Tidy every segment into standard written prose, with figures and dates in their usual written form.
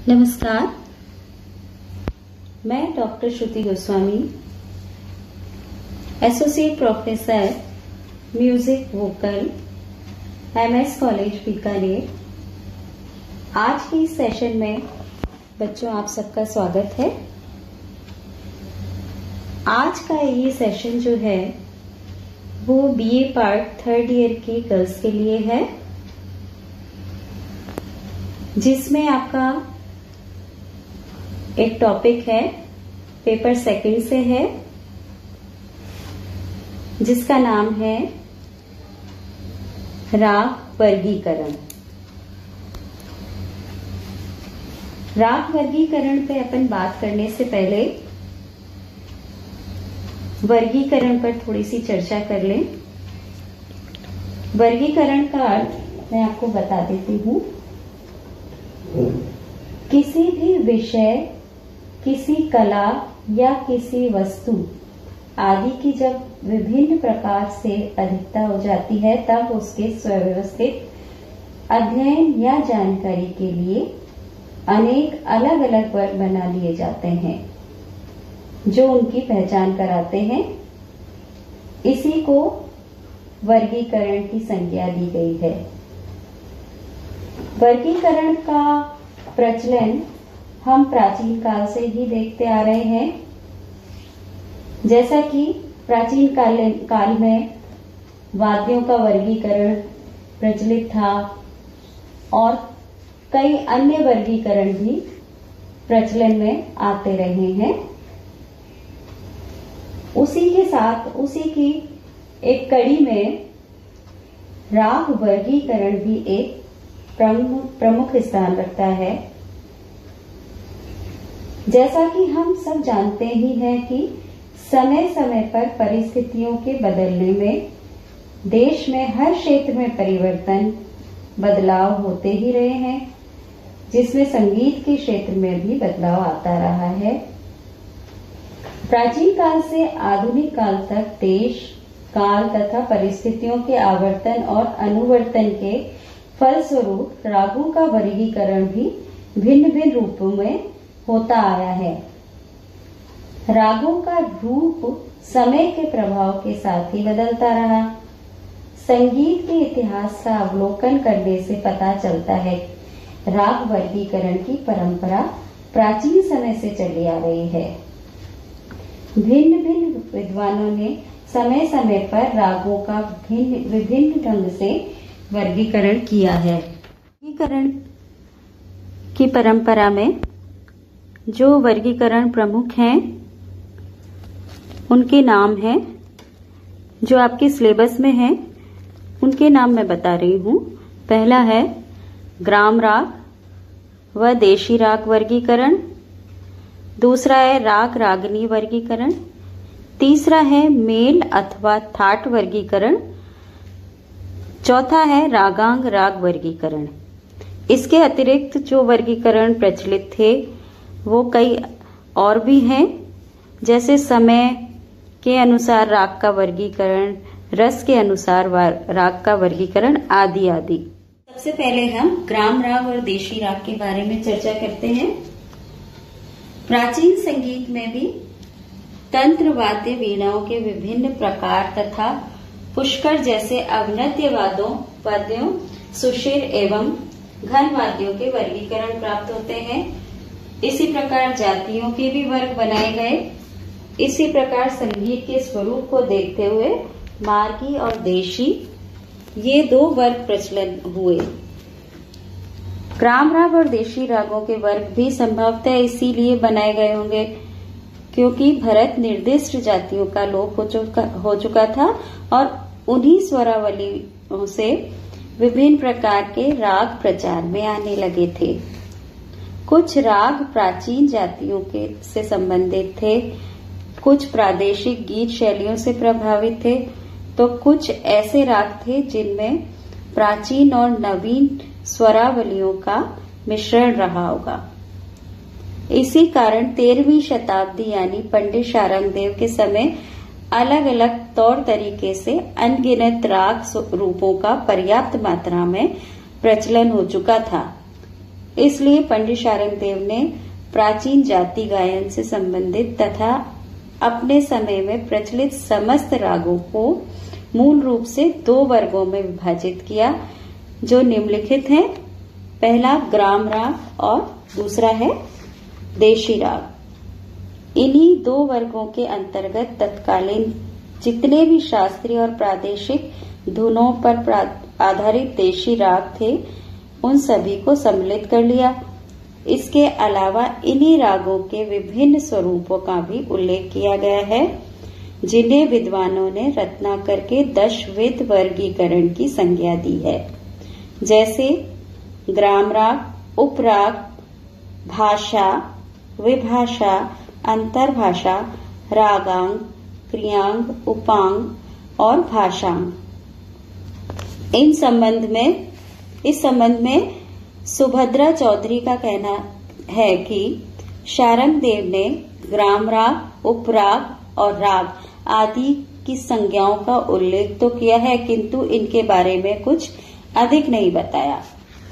नमस्कार, मैं doctor Shruti Goswami, associate professor music vocal, MS college Bikaner. आज के इस सेशन में बच्चों आप सबका स्वागत है। आज का ये सेशन जो है वो BA पार्ट 3rd ईयर की गर्ल्स के लिए है, जिसमें आपका एक टॉपिक है, पेपर 2nd से है, जिसका नाम है राग वर्गीकरण। राग वर्गीकरण पे अपन बात करने से पहले वर्गीकरण पर थोड़ी सी चर्चा कर लें। वर्गीकरण का अर्थ मैं आपको बता देती हूँ। किसी भी विषय, किसी कला या किसी वस्तु आदि की जब विभिन्न प्रकार से अधिकता हो जाती है, तब उसके सुव्यवस्थित अध्ययन या जानकारी के लिए अनेक अलग अलग वर्ग बना लिए जाते हैं, जो उनकी पहचान कराते हैं। इसी को वर्गीकरण की संज्ञा दी गई है। वर्गीकरण का प्रचलन हम प्राचीन काल से ही देखते आ रहे हैं। जैसा कि प्राचीन काल में वाद्यों का वर्गीकरण प्रचलित था और कई अन्य वर्गीकरण भी प्रचलन में आते रहे हैं। उसी के साथ उसी की एक कड़ी में राग वर्गीकरण भी एक प्रमुख स्थान रखता है। जैसा कि हम सब जानते ही हैं कि समय समय पर परिस्थितियों के बदलने में देश में हर क्षेत्र में परिवर्तन, बदलाव होते ही रहे हैं, जिसमें संगीत के क्षेत्र में भी बदलाव आता रहा है। प्राचीन काल से आधुनिक काल तक देश, काल तथा परिस्थितियों के आवर्तन और अनुवर्तन के फलस्वरूप रागों का वर्गीकरण भी भिन्न भिन्न रूपों में होता आया है। रागों का रूप समय के प्रभाव के साथ ही बदलता रहा। संगीत के इतिहास का अवलोकन करने से पता चलता है राग वर्गीकरण की परंपरा प्राचीन समय से चली आ रही है। भिन्न भिन्न विद्वानों ने समय समय पर रागों का विभिन्न ढंग से वर्गीकरण किया है। वर्गीकरण की परंपरा में जो वर्गीकरण प्रमुख हैं, उनके नाम हैं, जो आपके सिलेबस में हैं, उनके नाम मैं बता रही हूँ। पहला है ग्राम राग व देशी राग वर्गीकरण। दूसरा है राग रागनी वर्गीकरण। तीसरा है मेल अथवा थाट वर्गीकरण। चौथा है रागांग राग वर्गीकरण। इसके अतिरिक्त जो वर्गीकरण प्रचलित थे वो कई और भी हैं, जैसे समय के अनुसार राग का वर्गीकरण, रस के अनुसार राग का वर्गीकरण आदि आदि। सबसे पहले हम ग्राम राग और देशी राग के बारे में चर्चा करते हैं। प्राचीन संगीत में भी तंत्र वाद्य वीणाओं के विभिन्न प्रकार तथा पुष्कर जैसे अवनद्य वाद्यों, सुषिर एवं घन वाद्यों के वर्गीकरण प्राप्त होते हैं। इसी प्रकार जातियों के भी वर्ग बनाए गए। इसी प्रकार संगीत के स्वरूप को देखते हुए मार्गी और देशी, ये दो वर्ग प्रचलन हुए। ग्राम राग और देशी रागों के वर्ग भी संभवतः इसीलिए बनाए गए होंगे क्योंकि भरत निर्दिष्ट जातियों का लोप हो चुका था और उन्हीं स्वरावलियों से विभिन्न प्रकार के राग प्रचार में आने लगे थे। कुछ राग प्राचीन जातियों से संबंधित थे, कुछ प्रादेशिक गीत शैलियों से प्रभावित थे, तो कुछ ऐसे राग थे जिनमें प्राचीन और नवीन स्वरावलियों का मिश्रण रहा होगा। इसी कारण 13वीं शताब्दी यानी पंडित शारंगदेव के समय अलग अलग तौर तरीके से अनगिनत राग रूपों का पर्याप्त मात्रा में प्रचलन हो चुका था। इसलिए पंडित शारंग देव ने प्राचीन जाति गायन से संबंधित तथा अपने समय में प्रचलित समस्त रागों को मूल रूप से 2 वर्गों में विभाजित किया, जो निम्नलिखित हैं। पहला ग्राम राग और दूसरा है देशी राग। इन्हीं 2 वर्गों के अंतर्गत तत्कालीन जितने भी शास्त्रीय और प्रादेशिक धुनों पर आधारित देशी राग थे, उन सभी को सम्मिलित कर लिया। इसके अलावा इन्हीं रागों के विभिन्न स्वरूपों का भी उल्लेख किया गया है, जिन्हें विद्वानों ने रत्नाकर के 10 विध वर्गीकरण की संज्ञा दी है, जैसे ग्राम राग, उपराग, भाषा, विभाषा, अंतर्भाषा, रागांग, क्रियांग, उपांग और भाषांग। इस संबंध में सुभद्रा चौधरी का कहना है कि शारंग देव ने ग्राम राग, उपराग और राग आदि की संज्ञाओं का उल्लेख तो किया है, किंतु इनके बारे में कुछ अधिक नहीं बताया।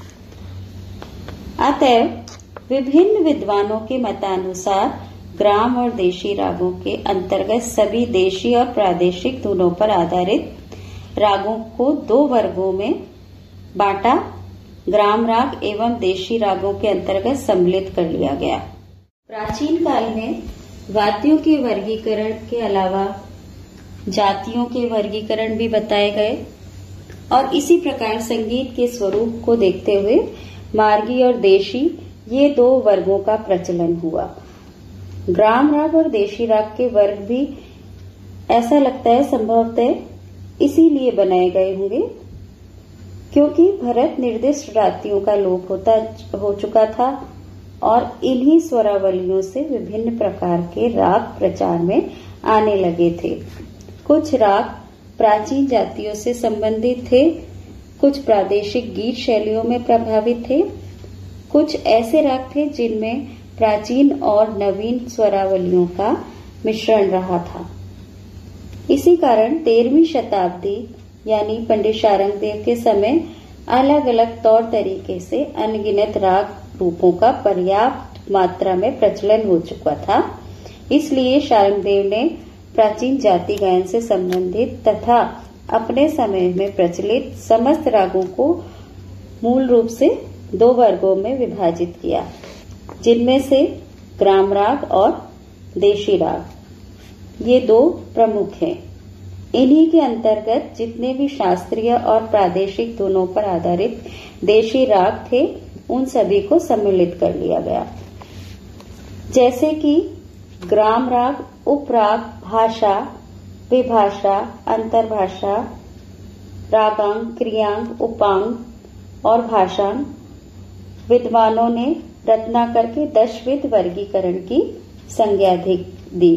अतएव विभिन्न विद्वानों के मतानुसार ग्राम और देशी रागों के अंतर्गत सभी देशी और प्रादेशिक धुनों पर आधारित रागों को 2 वर्गों में बांटा, ग्राम राग एवं देशी रागों के अंतर्गत सम्मिलित कर लिया गया। प्राचीन काल में वाद्यों के वर्गीकरण के अलावा जातियों के वर्गीकरण भी बताए गए और इसी प्रकार संगीत के स्वरूप को देखते हुए मार्गी और देशी ये 2 वर्गों का प्रचलन हुआ। ग्राम राग और देशी राग के वर्ग भी ऐसा लगता है संभवतः इसीलिए बनाए गए होंगे क्योंकि भरत निर्दिष्ट रातियों का लोप हो चुका था और इन्हीं स्वरावलियों से विभिन्न प्रकार के राग प्रचार में आने लगे थे। कुछ राग प्राचीन जातियों से संबंधित थे, कुछ प्रादेशिक गीत शैलियों में प्रभावित थे, कुछ ऐसे राग थे जिनमें प्राचीन और नवीन स्वरावलियों का मिश्रण रहा था। इसी कारण 13वीं शताब्दी यानी पंडित शारंग देव के समय अलग अलग तौर तरीके से अनगिनत राग रूपों का पर्याप्त मात्रा में प्रचलन हो चुका था। इसलिए शारंग देव ने प्राचीन जाति गायन से संबंधित तथा अपने समय में प्रचलित समस्त रागों को मूल रूप से 2 वर्गों में विभाजित किया, जिनमें से ग्राम राग और देशी राग ये 2 प्रमुख हैं। इन्हीं के अंतर्गत जितने भी शास्त्रीय और प्रादेशिक धुनों पर आधारित देशी राग थे, उन सभी को सम्मिलित कर लिया गया, जैसे कि ग्राम राग, उपराग, भाषा, विभाषा, अंतर्भाषा, रागांग, क्रियांग, उपांग और भाषांग। विद्वानों ने रत्नाकर के 10 विध वर्गीकरण की संज्ञा दी।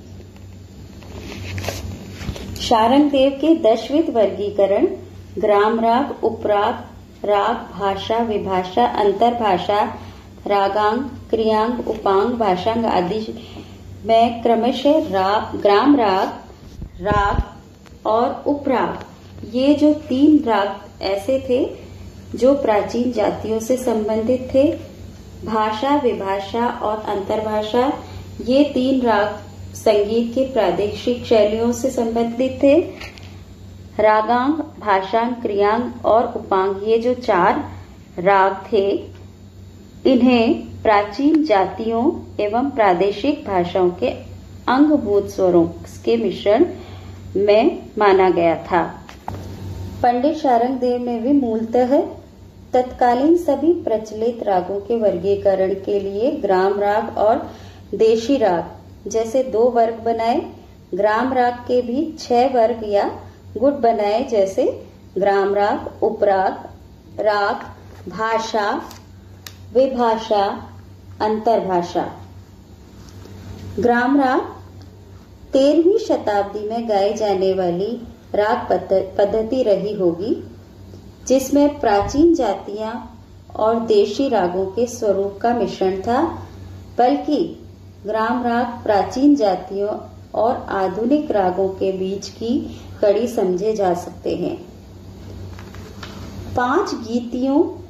शारंग देव के 10 विध वर्गीकरण ग्राम राग, उपराग, राग, भाषा, विभाषा, अंतर्भाषा, रागांग, क्रियांग, उपांग, भाषांग आदि में क्रमशः ग्राम राग, राग और उपराग ये जो 3 राग ऐसे थे जो प्राचीन जातियों से संबंधित थे। भाषा, विभाषा और अंतर्भाषा ये 3 राग संगीत के प्रादेशिक शैलियों से संबंधित थे। रागांग, भाषांग, क्रियांग और उपांग ये जो 4 राग थे, इन्हें प्राचीन जातियों एवं प्रादेशिक भाषाओं के अंगभूत स्वरों के मिश्रण में माना गया था। पंडित शारंग देव ने भी मूलतः तत्कालीन सभी प्रचलित रागों के वर्गीकरण के लिए ग्राम राग और देशी राग जैसे 2 वर्ग बनाए। ग्राम राग के भी 6 वर्ग या गुट बनाए, जैसे ग्राम राग, उपराग, राग, भाषा, विभाषा, अंतर्भाषा। ग्राम राग 13वीं शताब्दी में गाई जाने वाली राग पद्धति रही होगी, जिसमें प्राचीन जातियां और देशी रागों के स्वरूप का मिश्रण था, बल्कि ग्राम राग प्राचीन जातियों और आधुनिक रागों के बीच की कड़ी समझे जा सकते हैं। 5 गीतियों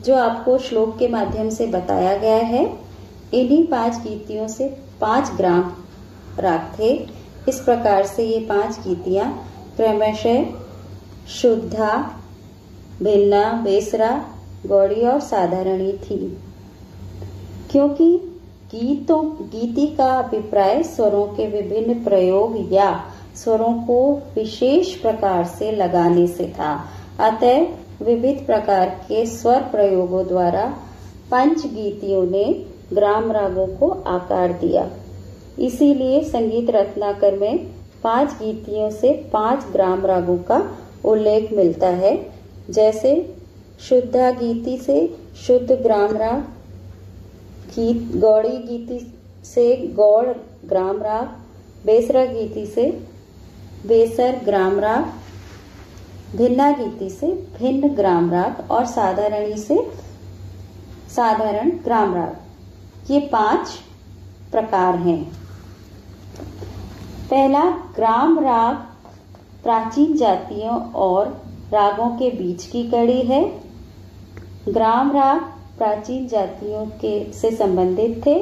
जो आपको श्लोक के माध्यम से बताया गया है। इन्हीं 5 गीतियों से 5 ग्राम राग थे। इस प्रकार से ये 5 गीतियां क्रमशः शुद्धा, भिन्ना, बेसरा, गौड़ी और साधारणी थी। क्योंकि गीति का अभिप्राय स्वरों के विभिन्न प्रयोग या स्वरों को विशेष प्रकार से लगाने से था, अतः विविध प्रकार के स्वर प्रयोगों द्वारा पंच गीतियों ने ग्राम रागों को आकार दिया। इसीलिए संगीत रत्नाकर में 5 गीतियों से 5 ग्राम रागों का उल्लेख मिलता है। जैसे शुद्धा गीति से शुद्ध ग्राम राग, गौड़ी गीति से गौड़ ग्राम राग, बेसरा गीति से बेसर ग्राम राग, भिन्ना गीति से भिन्न ग्राम राग और साधारणी से साधारण ग्राम राग। ये 5 प्रकार हैं। पहला ग्राम राग प्राचीन जातियों और रागों के बीच की कड़ी है। ग्राम राग प्राचीन जातियों से संबंधित थे।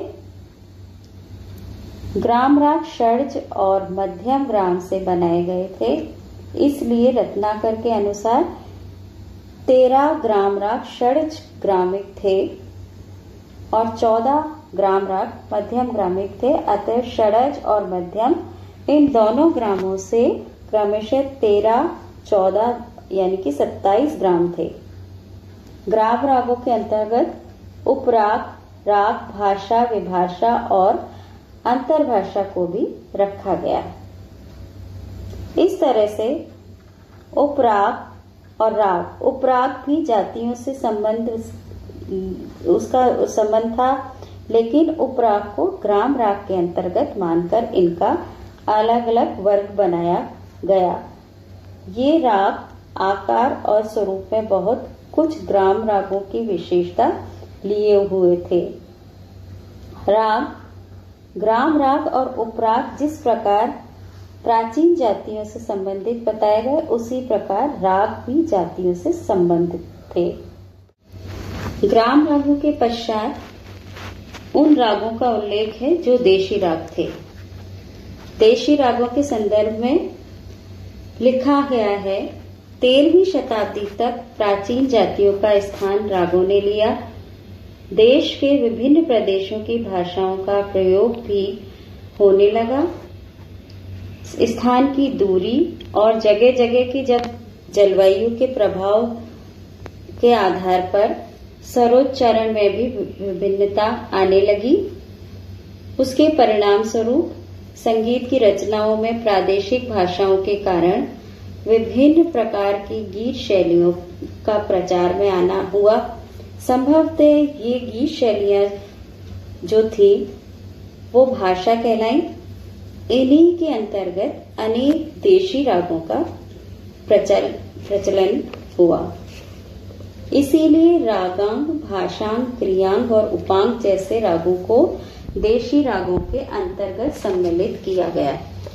ग्राम राग षड्ज और मध्यम ग्राम से बनाए गए थे। इसलिए रत्नाकर के अनुसार 13 ग्राम राग षड्ज ग्रामिक थे और 14 ग्राम राग मध्यम ग्रामिक थे। अतः षड्ज और मध्यम इन दोनों ग्रामों से क्रमशः 13, 14 यानी कि 27 ग्राम थे। ग्राम रागों के अंतर्गत उपराग, राग, भाषा, विभाषा और अंतर्भाषा को भी रखा गया। इस तरह से उपराग और राग, उपराग भी जातियों से उसका संबंध था, लेकिन उपराग को ग्राम राग के अंतर्गत मानकर इनका अलग अलग वर्ग बनाया गया। ये राग आकार और स्वरूप में बहुत कुछ ग्राम रागों की विशेषता लिए हुए थे। राग, ग्राम राग और उपराग जिस प्रकार प्राचीन जातियों से संबंधित बताए गए, उसी प्रकार राग भी जातियों से संबंधित थे। ग्राम रागों के पश्चात उन रागों का उल्लेख है जो देशी राग थे। देशी रागों के संदर्भ में लिखा गया है, 13वीं शताब्दी तक प्राचीन जातियों का स्थान रागों ने लिया। देश के विभिन्न प्रदेशों की भाषाओं का प्रयोग भी होने लगा। स्थान की दूरी और जगह जगह की जब जलवायु के प्रभाव के आधार पर स्वरोच्चारण में भी विभिन्नता आने लगी। उसके परिणाम स्वरूप संगीत की रचनाओं में प्रादेशिक भाषाओं के कारण विभिन्न प्रकार की गीत शैलियों का प्रचार में आना हुआ। संभवतः ये गीत शैलियां जो थी वो भाषा कहलाई। इन्हीं के अंतर्गत अनेक देशी रागों का प्रचलन हुआ। इसीलिए रागांग, भाषांग, क्रियांग और उपांग जैसे रागों को देशी रागों के अंतर्गत सम्मिलित किया गया।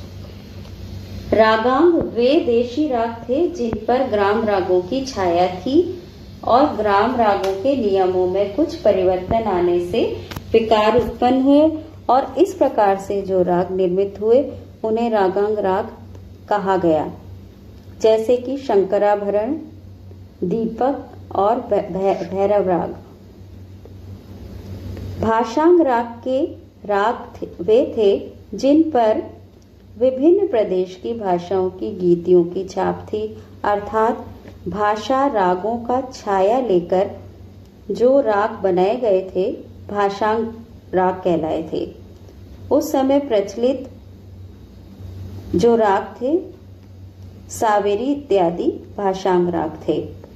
रागांग वे देशी राग थे जिन पर ग्राम रागों की छाया थी और ग्राम रागों के नियमों में कुछ परिवर्तन आने से विकार उत्पन्न हुए और इस प्रकार से जो राग निर्मित हुए उन्हें रागांग राग कहा गया, जैसे कि शंकराभरण, दीपक और भैरव राग। भाषांग राग के राग वे थे जिन पर विभिन्न प्रदेश की भाषाओं की गीतियों की छाप थी, अर्थात भाषा रागों का छाया लेकर जो राग बनाए गए थे भाषांग राग कहलाए थे। उस समय प्रचलित जो राग थे सावेरी इत्यादि भाषांग राग थे।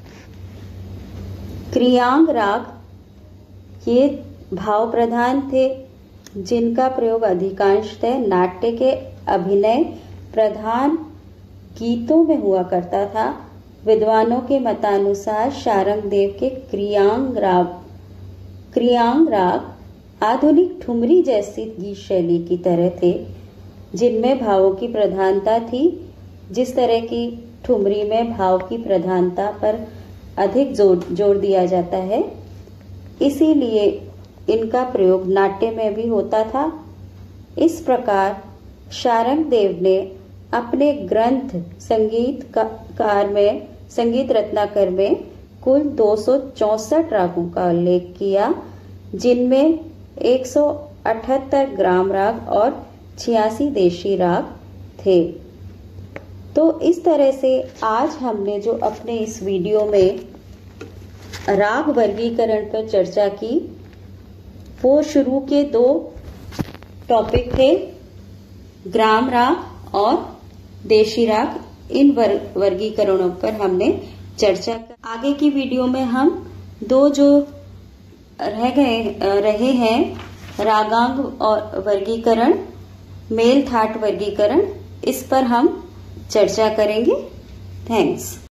क्रियांग राग ये भाव प्रधान थे जिनका प्रयोग अधिकांशतः नाट्य के अभिनय प्रधान गीतों में हुआ करता था। विद्वानों के मतानुसार शारंगदेव के क्रियांग राग आधुनिक ठुमरी जैसी गीत शैली की तरह थे जिनमें भावों की प्रधानता थी। जिस तरह की ठुमरी में भाव की प्रधानता पर अधिक जोर दिया जाता है, इसीलिए इनका प्रयोग नाट्य में भी होता था। इस प्रकार शारंगदेव ने अपने ग्रंथ संगीत रत्नाकर में कुल 264 रागों का उल्लेख किया, जिनमें 178 ग्राम राग और 86 देशी राग थे। तो इस तरह से आज हमने जो अपने इस वीडियो में राग वर्गीकरण पर चर्चा की, वो शुरू के 2 टॉपिक थे, ग्राम राग और देशी राग। इन वर्गीकरणों पर हमने चर्चा कर। आगे की वीडियो में हम 2 जो रहे हैं रागांग और वर्गीकरण, मेल थाट वर्गीकरण, इस पर हम चर्चा करेंगे। थैंक्स।